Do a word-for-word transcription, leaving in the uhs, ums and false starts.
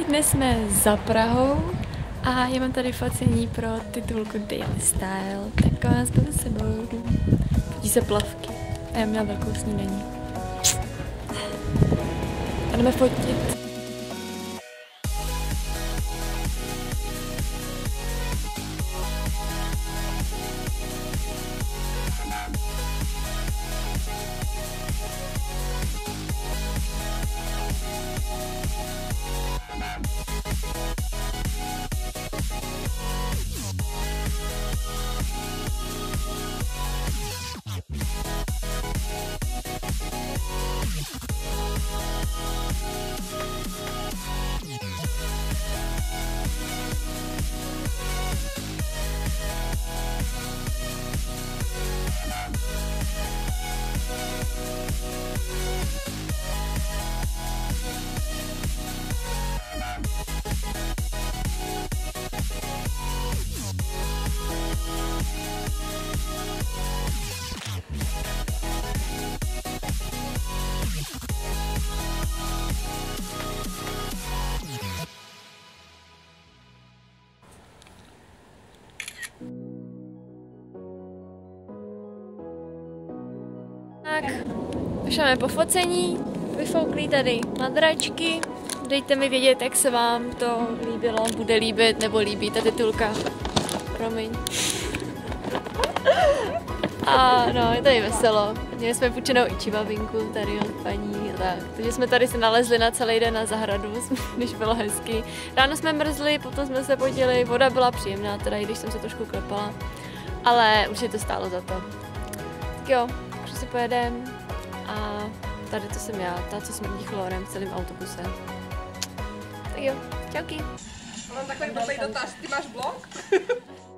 Ahoj, dnes jsme za Prahou a já mám tady focení pro titulku Daily Style, tak vás beru s sebou. Fotí se plavky a já měla velkou snídaní. A jdeme fotit. Tak, už máme po focení, vyfouklí tady madračky. Dejte mi vědět, jak se vám to líbilo, bude líbit nebo líbí ta titulka. Promiň. A no, je tady veselo. Měli jsme půjčenou i čibabinku tady od paní a tak. Takže jsme tady se nalezli na celý den na zahradu, když bylo hezky. Ráno jsme mrzli, potom jsme se podíli, voda byla příjemná, teda i když jsem se trošku klepala. Ale už je to stálo za to. Tak jo, už si pojedem a tady to jsem já, ta, co smrdí chlorem v celém autobuse. Tak jo, čauky. Mám takový blbý dotaz, ty máš blog?